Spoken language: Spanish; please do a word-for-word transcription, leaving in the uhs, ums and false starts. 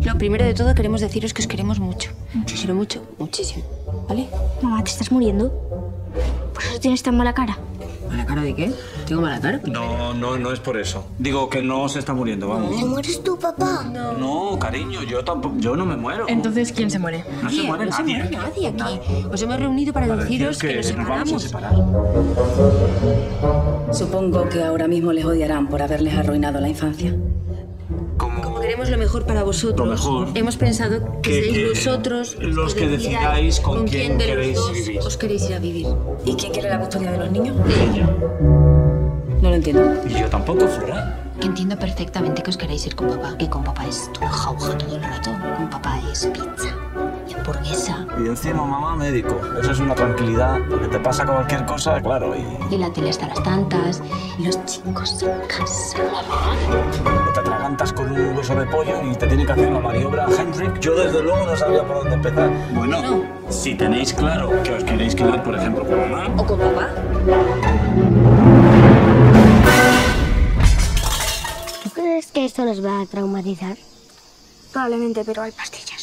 Lo primero de todo queremos deciros que os queremos mucho. Muchísimo. Pero mucho, muchísimo. ¿Vale? Mamá, ¿te estás muriendo? ¿Por eso tienes tan mala cara? ¿Mala cara de qué? ¿Tengo mala cara? No, no, no es por eso. Digo que no se está muriendo, vamos. ¿Te mueres tú, papá? No, no cariño, yo tampoco, yo no me muero. Entonces, ¿quién se muere? No se muere no nadie. se muere nadie aquí. Os hemos reunido para, Para deciros deciros que, que nos nos vamos a separamos. separar. Supongo que ahora mismo les odiarán por haberles arruinado la infancia. Como queremos lo mejor para vosotros, Lo mejor. hemos pensado que, Que- seréis que vosotros los que decidáis con quién de los queréis dos vivir. os queréis ir a vivir. ¿Y quién quiere la custodia de los niños? Ella. No lo entiendo. Y yo tampoco, Flora. Que entiendo perfectamente que os queréis ir con papá, que con papá es una jauja todo el rato, con papá es pizza y hamburguesa. Y encima mamá médico. Eso es una tranquilidad, porque te pasa cualquier cosa, claro, y... Y la tele hasta las tantas, y los chicos en casa. Te atragantas con un hueso de pollo y te tiene que hacer la maniobra Hendrik. Yo desde luego no sabía por dónde empezar. Bueno, si tenéis claro que os queréis quedar, por ejemplo, con mamá... ¿O con papá? ¿Tú crees que esto nos va a traumatizar? Probablemente, pero hay pastillas.